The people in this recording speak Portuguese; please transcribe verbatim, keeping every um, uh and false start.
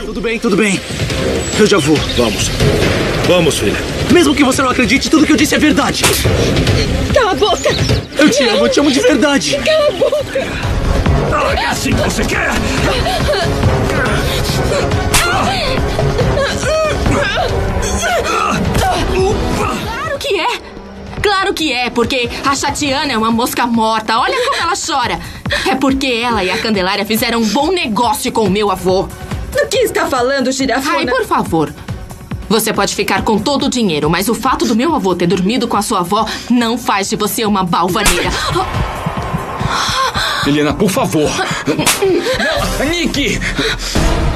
Tudo bem, tudo bem. Eu já vou. Vamos. Vamos, filha. Mesmo que você não acredite, tudo que eu disse é verdade. Cala a boca! Eu te amo, eu te amo de verdade. Cala a boca! Ah, é assim que você quer? Claro que é! Claro que é, porque a Chatiana é uma mosca morta. Olha como ela chora. É porque ela e a Candelária fizeram um bom negócio com o meu avô. Do que está falando, girafona? Ai, por favor. Você pode ficar com todo o dinheiro, mas o fato do meu avô ter dormido com a sua avó não faz de você uma balvaneira. Helena, por favor. Não, Nick!